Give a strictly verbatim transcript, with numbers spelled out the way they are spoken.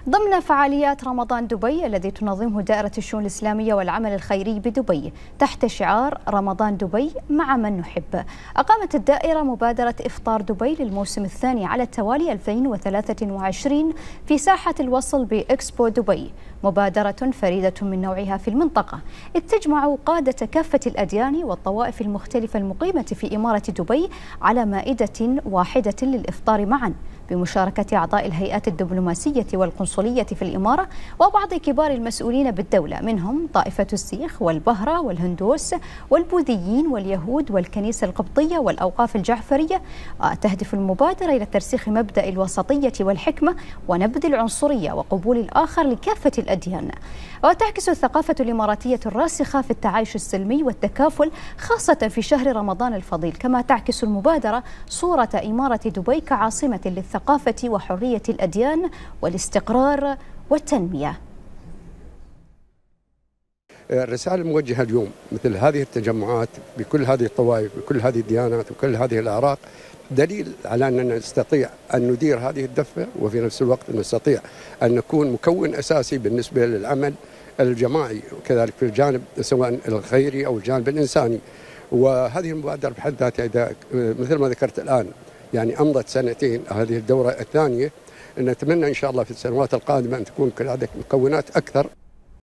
ضمن فعاليات رمضان دبي الذي تنظمه دائرة الشؤون الإسلامية والعمل الخيري بدبي تحت شعار رمضان دبي مع من نحب، أقامت الدائرة مبادرة إفطار دبي للموسم الثاني على التوالي ألفين وثلاثة وعشرين في ساحة الوصل بإكسبو دبي، مبادرة فريدة من نوعها في المنطقة، إذ تجمع قادة كافة الأديان والطوائف المختلفة المقيمة في إمارة دبي على مائدة واحدة للإفطار معا، بمشاركة أعضاء الهيئات الدبلوماسية والقنصلية في الإمارة وبعض كبار المسؤولين بالدولة، منهم طائفة السيخ والبهرة والهندوس والبوذيين واليهود والكنيسة القبطية والأوقاف الجعفرية. تهدف المبادرة إلى ترسيخ مبدأ الوسطية والحكمة ونبذ العنصرية وقبول الآخر لكافة الأديان. وتعكس الثقافة الإماراتية الراسخة في التعايش السلمي والتكافل خاصة في شهر رمضان الفضيل، كما تعكس المبادرة صورة إمارة دبي كعاصمة للثقافة وحرية الأديان والاستقرار والتنمية. الرسالة الموجهة اليوم مثل هذه التجمعات بكل هذه الطوائف بكل هذه الديانات وكل هذه الأعراق دليل على أننا نستطيع أن ندير هذه الدفة، وفي نفس الوقت نستطيع أن نكون مكون أساسي بالنسبة للعمل الجماعي وكذلك في الجانب سواء الخيري أو الجانب الإنساني. وهذه المبادرة بحد ذاتها إذا مثل ما ذكرت الآن يعني أمضت سنتين، هذه الدورة الثانية، نتمنى إن شاء الله في السنوات القادمة أن تكون كذلك مكونات أكثر.